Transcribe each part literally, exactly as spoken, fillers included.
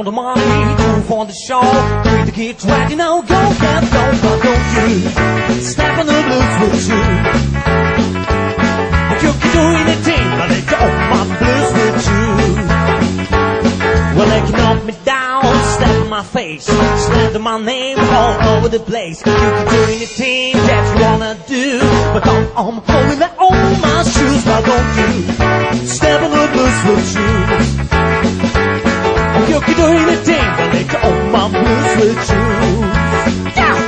the money, two for the show. Treat the kids right, you know, go get go, but don't you step on the blues with you. If you can do anything, but they don't want blues with you. Well, they can knock me down, slap in my face, slander my name all over the place. You can do anything that you wanna do, but don't I'm holding that on my shoes. Why don't you step on the blues with you? You can do anything, but they don't my blues with you. Yeah!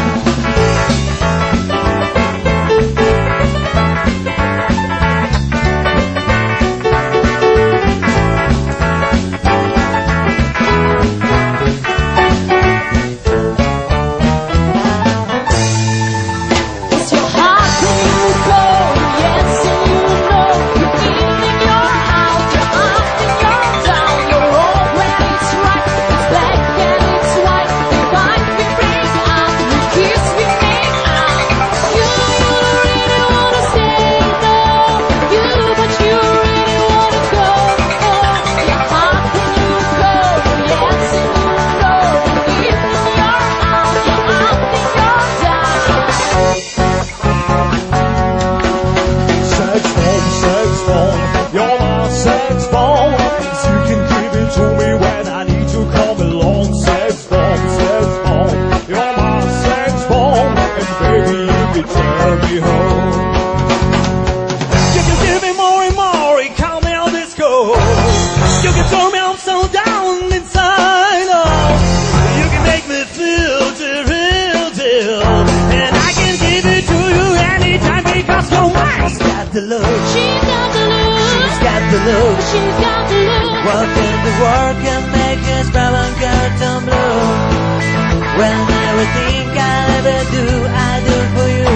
The look. She's got the look. She's got the look. She's got the look. Working the work and make this brown girl turn blue. When everything I ever do, I do for you.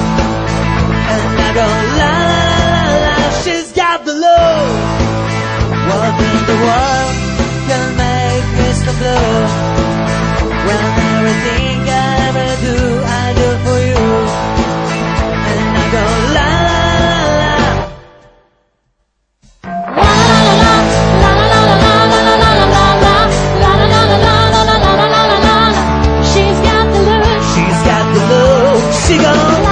And I go la la la la la. She's got the look. Working the work can make this turn blue. When everything I ever do, I do for you. And I go la la. She gone.